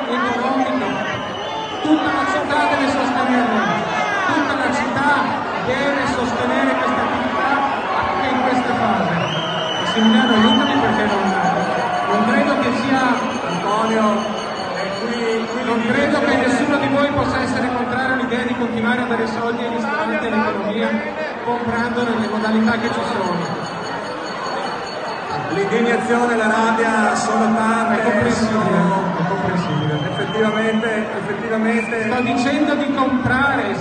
economico. Tutta la città deve sostenerlo, tutta la città deve sostenere questa attività anche in queste fasi. Massimiliano, aiutami perché non credo che sia Antonio, non credo che nessuno di voi possa essere contrario all'idea di continuare a dare soldi ai ristoranti e all'economia comprando nelle modalità che ci sono. L'indignazione e la rabbia sono tante, È comprensibile. Effettivamente. Sto dicendo di comprare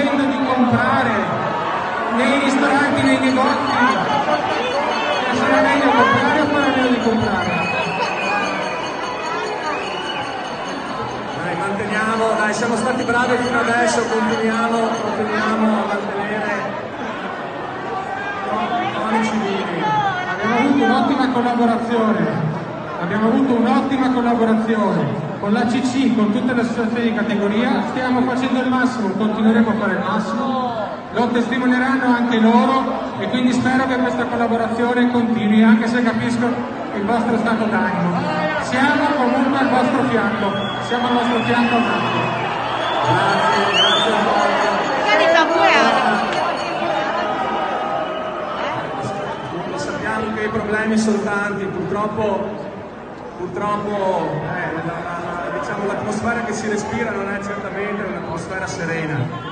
nei ristoranti, nei negozi. Sarà meglio comprare o sarà meglio di comprare? Dai, manteniamo, dai, siamo stati bravi fino adesso, continuiamo a mantenere i toni civili. Abbiamo avuto un'ottima collaborazione con l'ACC, con tutte le associazioni di categoria. Stiamo facendo il massimo, continueremo a fare il massimo, lo testimonieranno anche loro e quindi spero che questa collaborazione continui, anche se capisco il vostro stato d'animo. Siamo comunque al vostro fianco, siamo al vostro fianco a tanto. Grazie Antonio. Sappiamo che i problemi sono tanti, purtroppo diciamo, l'atmosfera che si respira non è certamente un'atmosfera serena.